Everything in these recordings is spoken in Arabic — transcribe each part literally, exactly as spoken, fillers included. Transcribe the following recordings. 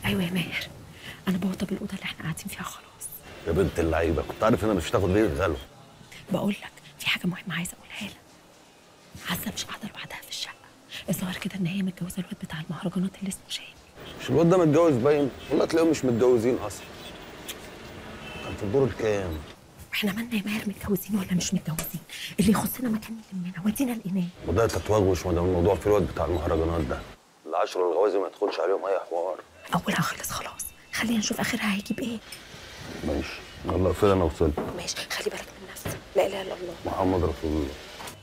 ايوه يا ماهر، انا بوضب الاوضه اللي احنا قاعدين فيها خلاص. يا بنت اللعيبه، كنت عارف ان انا مش هتاخد بيت غلو. بقول لك في حاجه مهمه عايزه اقولها لك. عزه مش قاعده لوحدها في الشقه، الظاهر كده ان هي متجوزه الواد بتاع المهرجانات اللي اسمه شاهين. مش الواد ده متجوز باين؟ والله تلاقيهم مش متجوزين اصلا. كان في الدور الكام؟ احنا مالنا يا ماهر متجوزين ولا مش متجوزين؟ اللي يخصنا مكان يلمنا ودينا لقيناه. وده تتوغوش ما دام الموضوع في الواد بتاع المهرجانات ده. العشر والغوازي ما يدخلش عليهم اي حوار. اولها خلص خلاص، خلينا نشوف اخرها هيجيب ايه. ماشي يلا اقفل، انا وصلت. ماشي، خلي بالك من نفسك. لا اله الا الله محمد رسول الله.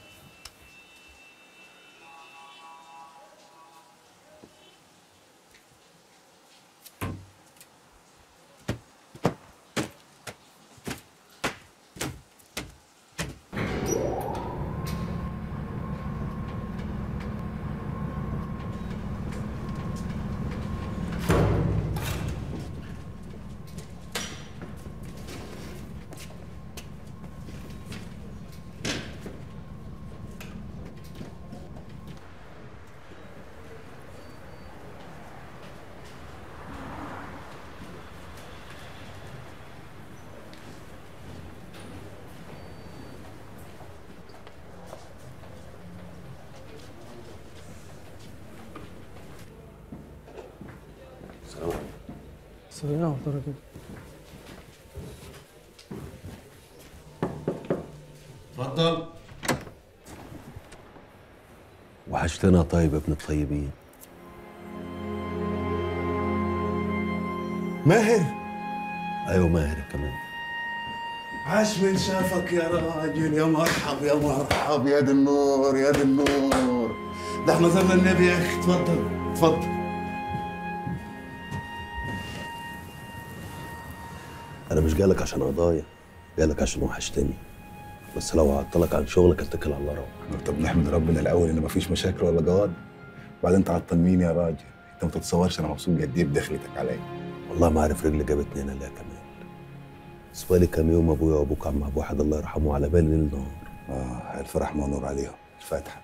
سريعة وطرة كده. اتفضل. وحشتنا طيب يا ابن الطيبين. ماهر. ايوه ماهر كمان. عاش من شافك يا راجل، يا مرحب يا مرحب، يا دي النور يا دي النور. ده احنا زرنا النبي يا اخي. اتفضل اتفضل. انا مش جايلك عشان قضايا، جايلك عشان وحشتني. بس لو عطلك عن شغلك اتكل على الله روح. طب نحمد ربنا الاول ان مفيش مشاكل ولا جواد، وبعدين تعطل مين يا راجل؟ انت ما تتصورش انا مبسوط قد ايه بدخلتك عليا. والله ما عارف رجلي جابتني هنا ليه يا كمال. بس بقالي كام يوم ابويا وابوك عم ابو واحد الله يرحمه على بالي ليل نهار. اه الف رحمه ونور عليهم. الفاتحه.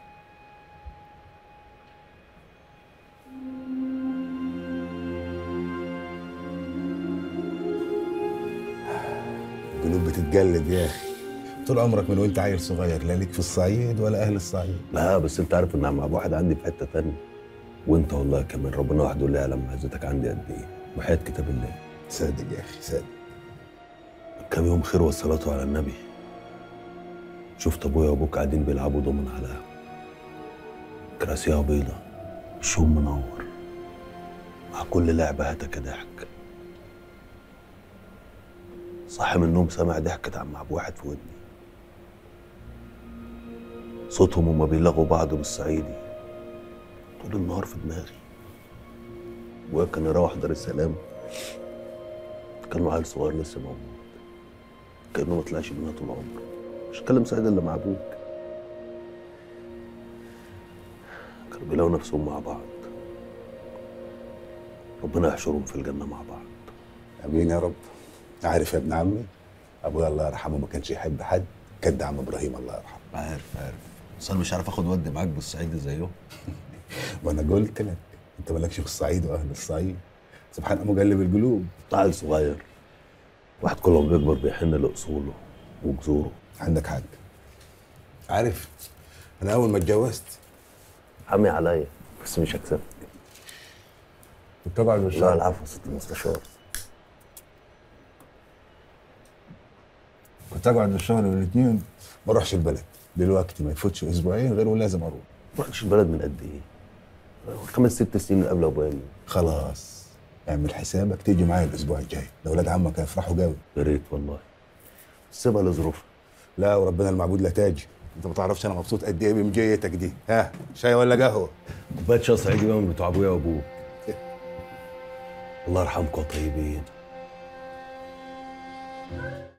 القلوب بتتجلد يا اخي. طول عمرك من وانت عيل صغير لا ليك في الصعيد ولا اهل الصعيد. لا بس انت عارف ان عم ابو واحد عندي في حته ثانيه. وانت والله كمان ربنا وحده اللي يعلم عزتك عندي قد ايه. وحياة كتاب الله. صادق يا اخي صادق. كام يوم خير والصلاه على النبي. شفت ابويا وابوك قاعدين بيلعبوا دومن على قهوه. كراسيها بيضه، وشهم منور. مع كل لعبه هاتك ضحك. صاحي من النوم سامع ضحكة عم ابو واحد في ودني. صوتهم هما بيلغوا بعض بالصعيدي طول النهار في دماغي. ابويا كان يروح دار السلام كان عيل صغير لسه موجود، كانه ما طلعش منها طول عمره. مش هتكلم سعيد الا مع ابوك. كانوا بيلاقوا نفسهم مع بعض. ربنا يحشرهم في الجنه مع بعض. امين يا رب. عارف يا ابن عمي، ابويا الله يرحمه ما كانش يحب حد قد عم ابراهيم الله يرحمه. عارف عارف بس انا مش عارف اخد ودي معاك بالصعيد زيهم. وانا قلت لك انت مالكش في الصعيد واهل الصعيد. سبحان مقلب القلوب. عيل صغير، واحد كل ما بيكبر بيحن لاصوله وجذوره. عندك حق. عارف انا اول ما اتجوزت حمي عليا بس مش هكسبك. كنت اقعد من لا الشهر. العفو يا ست المستشار. كنت اقعد من الشهر والاثنين ما اروحش البلد. دلوقتي ما يفوتش اسبوعين غير ولازم اروح. ما رحتش البلد من قد ايه؟ خمس ست سنين من قبل ابويا. خلاص اعمل حسابك تيجي معايا الاسبوع الجاي، ده ولاد عمك هيفرحوا قوي. يا ريت والله. سيبها لظروفها. لا وربنا المعبود لا تاج. انت ما تعرفش انا مبسوط قد ايه بمجيتك دي. ها شاي ولا قهوه؟ كوبايه شاي صعيدي بقى من بتوع ابويا وابوك. الله يرحمكم يا طيبين.